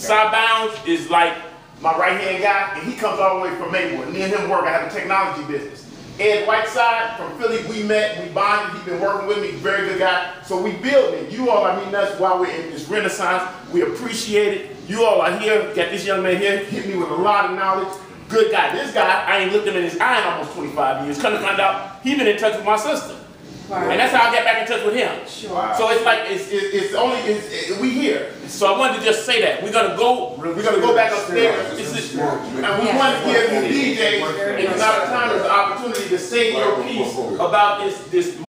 Side Bounds is like my right-hand guy, and he comes all the way from Maywood. Me and him work. I have a technology business. Ed Whiteside from Philly, we met, we bonded. He's been working with me, very good guy. So we building. You all are meeting us while we're in this renaissance. We appreciate it. You all are here. Got this young man here, hit me with a lot of knowledge. Good guy. This guy, I ain't looked him in his eye in almost 25 years. Come to find out, he been in touch with my sister. Right. And that's how I get back in touch with him. Sure. So it's like we here. So I wanted to just say that we're gonna go back upstairs. And we want to give the DJs and a lot of time the opportunity to say your piece about this